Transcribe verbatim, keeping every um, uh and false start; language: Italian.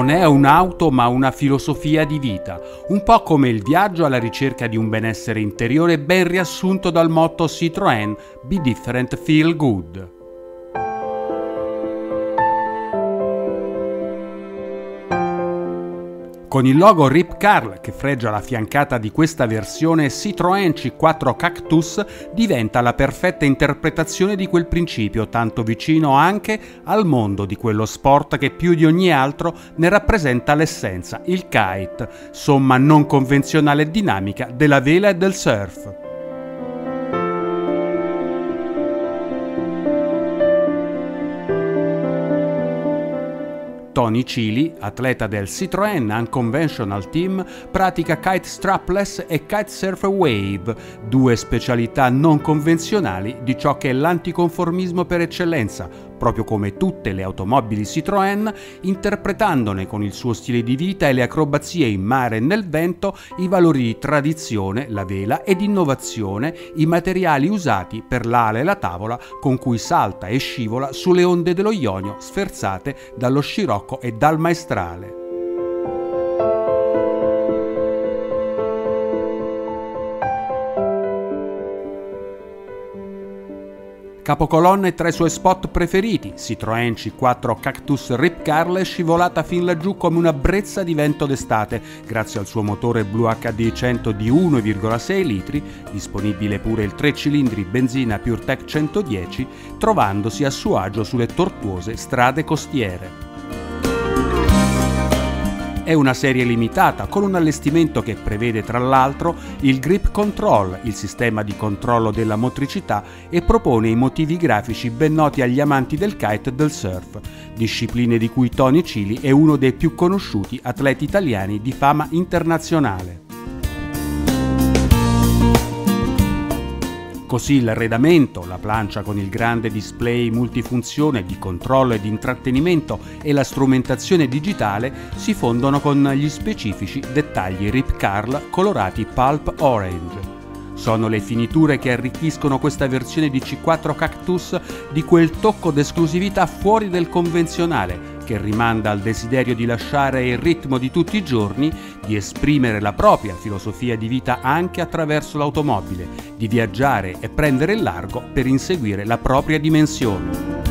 Non è un'auto ma una filosofia di vita, un po' come il viaggio alla ricerca di un benessere interiore ben riassunto dal motto Citroën Be Different, Feel Good. Con il logo Rip Curl che freggia la fiancata di questa versione, Citroën C quattro Cactus diventa la perfetta interpretazione di quel principio, tanto vicino anche al mondo di quello sport che più di ogni altro ne rappresenta l'essenza, il kite, somma non convenzionale e dinamica della vela e del surf. Tony Cili, atleta del Citroën Unconventional Team, pratica kite strapless e kite surf wave, due specialità non convenzionali di ciò che è l'anticonformismo per eccellenza, proprio come tutte le automobili Citroën, interpretandone con il suo stile di vita e le acrobazie in mare e nel vento i valori di tradizione, la vela, ed innovazione, i materiali usati per l'ala e la tavola con cui salta e scivola sulle onde dello Ionio sferzate dallo scirocco e dal maestrale. Capocolonne tra i suoi spot preferiti, Citroën C quattro Cactus Rip Curl è scivolata fin laggiù come una brezza di vento d'estate, grazie al suo motore Blue acca di cento di uno virgola sei litri, disponibile pure il tre cilindri benzina PureTech centodieci, trovandosi a suo agio sulle tortuose strade costiere. È una serie limitata con un allestimento che prevede tra l'altro il Grip Control, il sistema di controllo della motricità, e propone i motivi grafici ben noti agli amanti del kite e del surf, discipline di cui Tony Cili è uno dei più conosciuti atleti italiani di fama internazionale. Così l'arredamento, la plancia con il grande display multifunzione di controllo e di intrattenimento e la strumentazione digitale si fondono con gli specifici dettagli Rip Curl colorati Pulp Orange. Sono le finiture che arricchiscono questa versione di C quattro Cactus di quel tocco d'esclusività fuori del convenzionale, che rimanda al desiderio di lasciare il ritmo di tutti i giorni, di esprimere la propria filosofia di vita anche attraverso l'automobile, di viaggiare e prendere il largo per inseguire la propria dimensione.